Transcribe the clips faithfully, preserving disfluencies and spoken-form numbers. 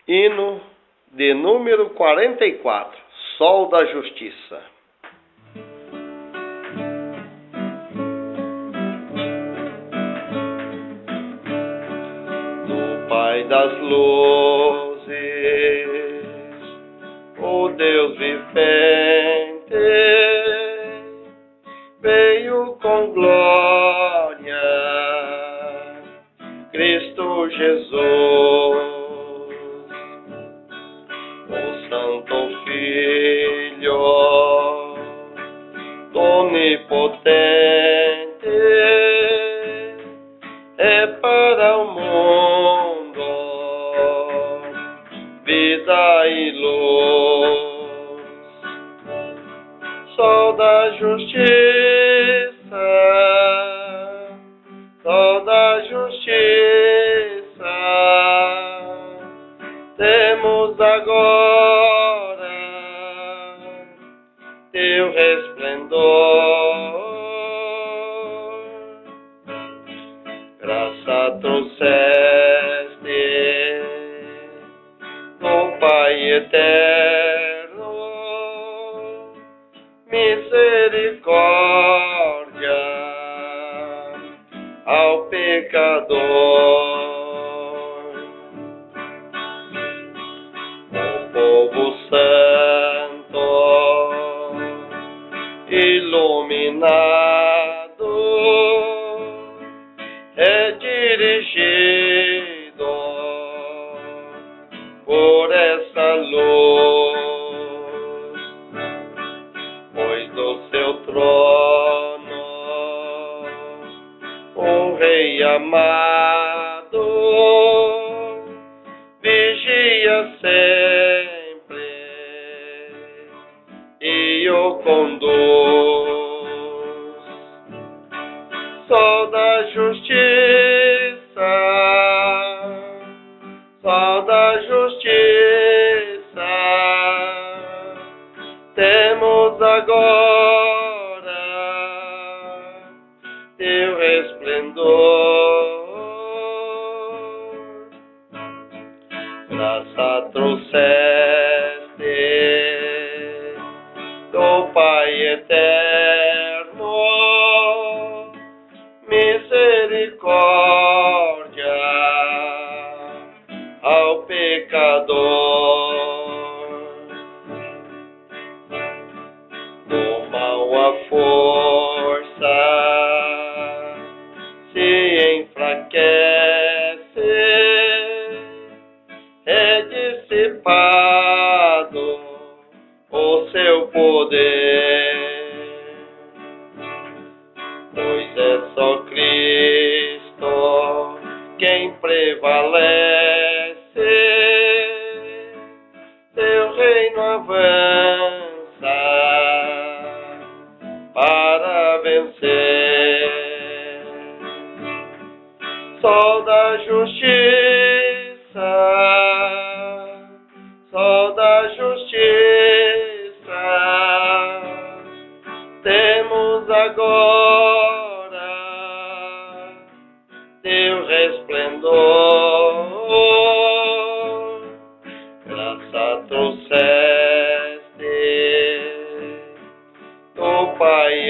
Hino de número quarenta e quatro, Sol da Justiça. Do Pai das luzes, o Deus vivente, veio com glória, Cristo Jesus. Santo Filho, onipotente, é para o mundo vida e luz, Sol da justiça, Sol da justiça, temos agora teu resplendor, graça trouxeste do Pai eterno, misericórdia ao pecador. Povo santo, iluminado, é dirigido por essa luz, pois do seu trono o Rei amado vigia sempre e o conduz, Sol da justiça, Sol da justiça, temos agora teu resplendor, graça trouxeste do Pai eterno, misericórdia ao pecador. Do mal a força se enfraquece, é dissipado o seu poder, pois é só Cristo quem prevalece, seu reino avança para vencer, Sol da justiça, Sol da justiça, temos agora teu resplendor, graça trouxeste do Pai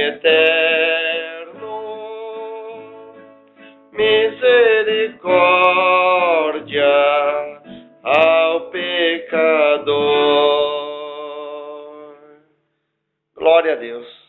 eterno, misericórdia ao pecador. Glória a Deus.